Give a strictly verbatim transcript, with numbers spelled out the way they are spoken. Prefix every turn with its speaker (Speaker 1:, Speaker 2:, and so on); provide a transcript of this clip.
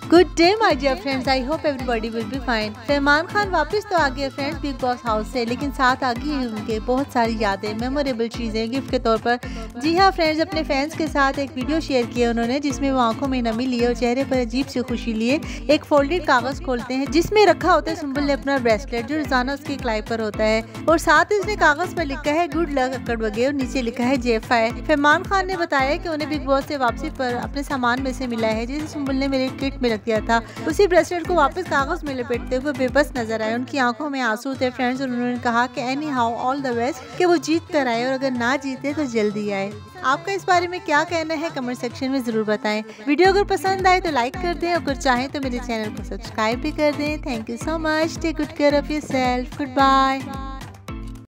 Speaker 1: Good day my dear friends, I hope everybody will be fine. Farman Khan वापस तो आ गए friends big boss house से, लेकिन साथ आ गई हैं उनके बहुत सारी यादें, मेमोरेबल चीज़ें गिफ्ट के तौर पर। जी हाँ फ्रेंड्स, अपने फैंस के साथ एक वीडियो शेयर किया उन्होंने जिसमें वो आंखों में नमी लिए और चेहरे पर अजीब सी खुशी लिए एक फोल्डेड कागज खोलते हैं जिसमें रखा होता है सुंबल ने अपना ब्रेसलेट जो रोजाना उसकी क्लाई पर होता है, और साथ ही उसने कागज पर लिखा है गुड लक अक्कड़ बगे और नीचे लिखा है जेफाई। फरमान खान ने बताया कि उन्हें बिग बॉस से वापसी पर अपने सामान में से मिला है जिसे सुंबल ने मेरे किट में रख दिया था। उसी ब्रेसलेट को वापस कागज में लपेटते हुए बेबस नजर आए, उनकी आंखों में आंसू थे फ्रेंड्स, और उन्होंने कहा कि anyhow all the best, कि वो जीत कर आए और अगर ना जीते तो जल्दी आए। आपका इस बारे में क्या कहना है कमेंट सेक्शन में जरूर बताएं। वीडियो अगर पसंद आए तो लाइक कर दें, अगर चाहें तो मेरे चैनल को सब्सक्राइब भी कर दें। Thank you so much, take good care of yourself, good bye.